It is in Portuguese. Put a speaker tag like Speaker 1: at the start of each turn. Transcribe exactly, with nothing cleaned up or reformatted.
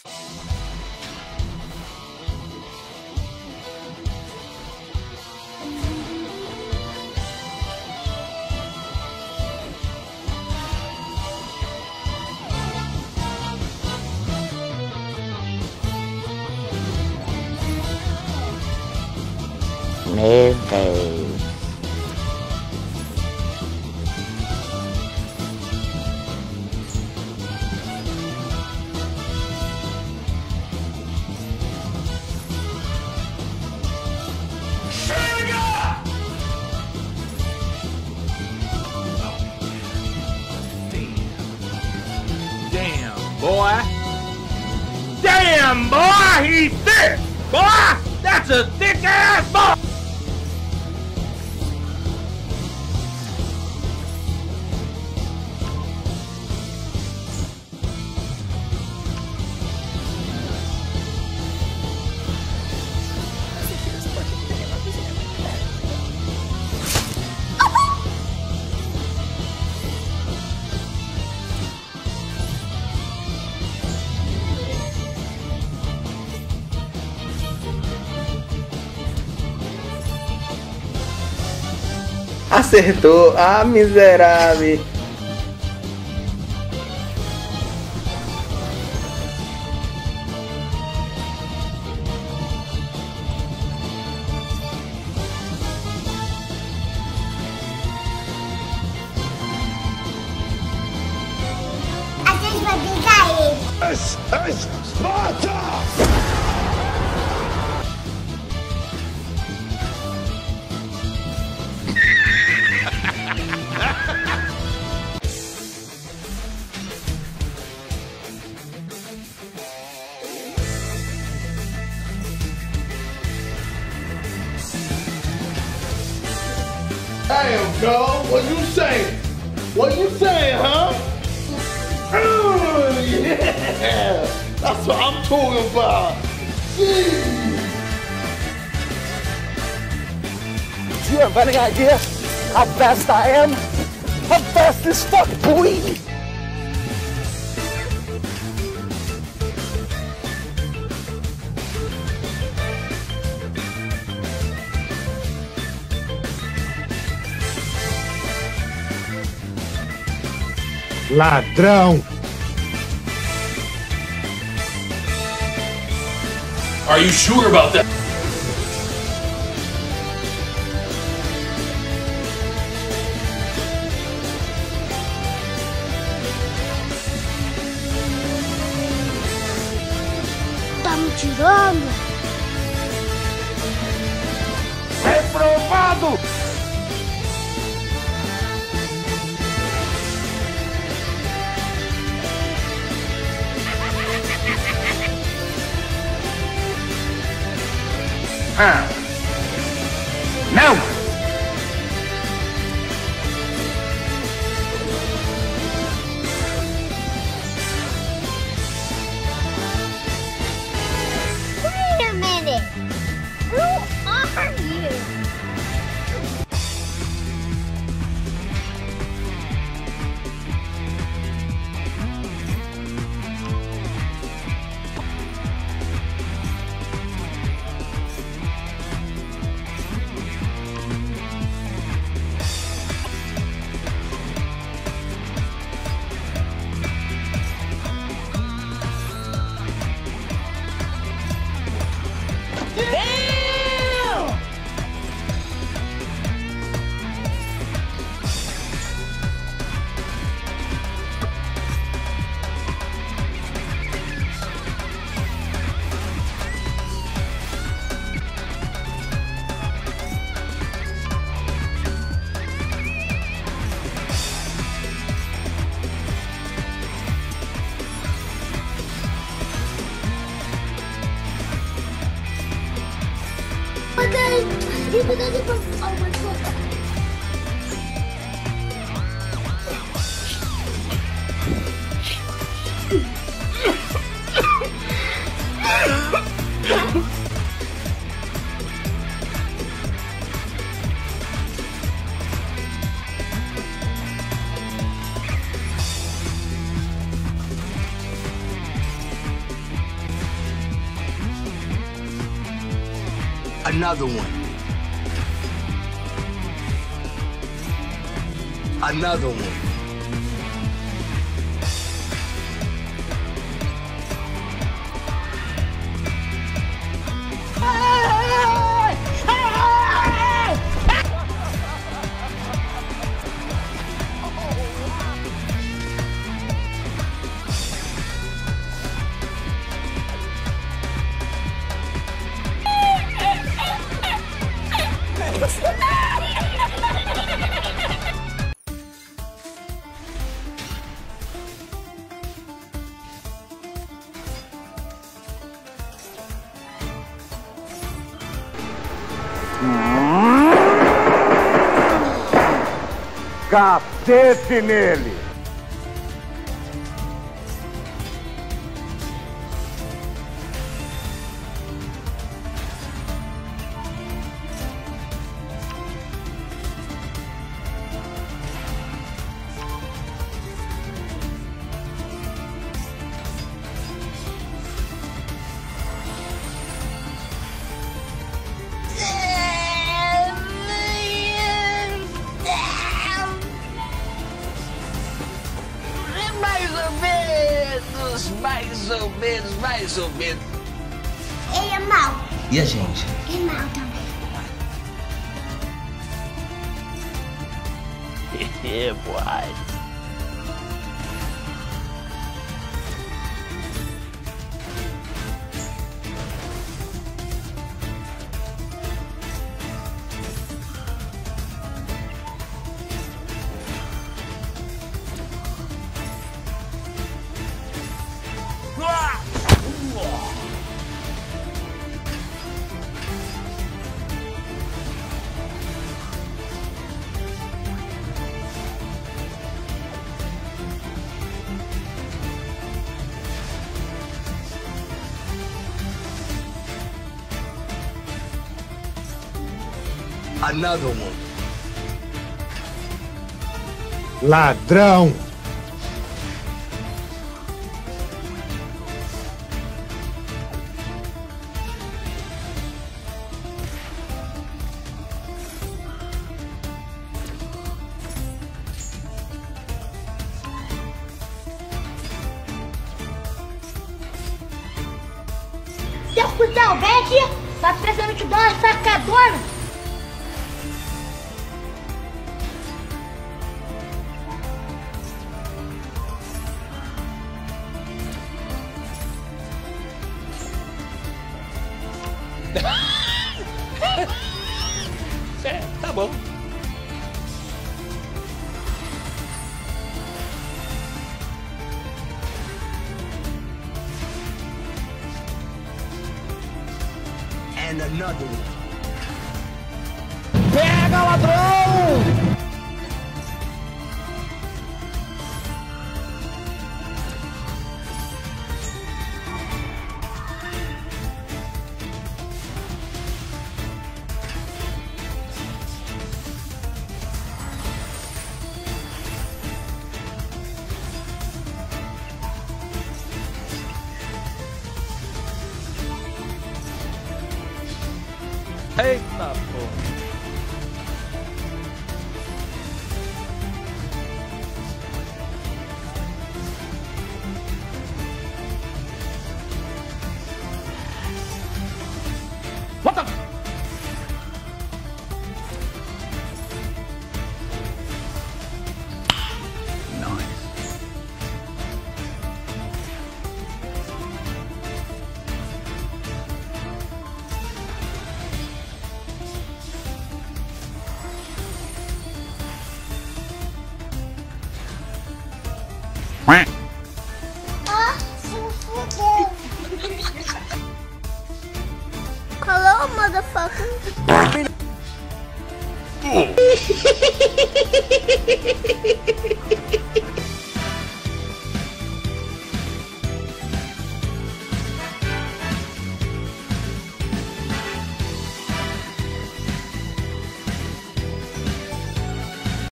Speaker 1: Meu Deus.
Speaker 2: Damn, boy. Damn, boy, he's thick. Boy, that's a thick ass boy.
Speaker 3: Acertou, ah, miserável.
Speaker 4: A gente vai brincar ele.
Speaker 2: Esparta!
Speaker 5: Damn, dog, what you saying? What you saying, huh? Oh, yeah, that's what I'm talking about. Jeez.
Speaker 6: Do you have any idea how fast I am? I'm fast as fuck, boy!
Speaker 5: Ladrão.
Speaker 2: Are you sure about that?
Speaker 4: Tá me tirando?
Speaker 2: Reprovado! Ah. Não!
Speaker 4: Wait a minute. Who are you? Because it was oh my god.
Speaker 7: Another one. Another one.
Speaker 6: Cacete nele!
Speaker 7: Mais ou menos, mais ou menos.
Speaker 4: Ele é mau.
Speaker 7: E a gente?
Speaker 4: É mau também.
Speaker 1: Yeah, boy.
Speaker 7: Another one.
Speaker 6: Ladrão!
Speaker 4: Seu cuzão, vem aqui. Tá precisando te dar uma sacadona.
Speaker 7: É, tá bom. And another one.
Speaker 6: Pega, ladrão!
Speaker 1: Eita porra. What the?
Speaker 4: Ah, se fudeu. Hello, motherfucker.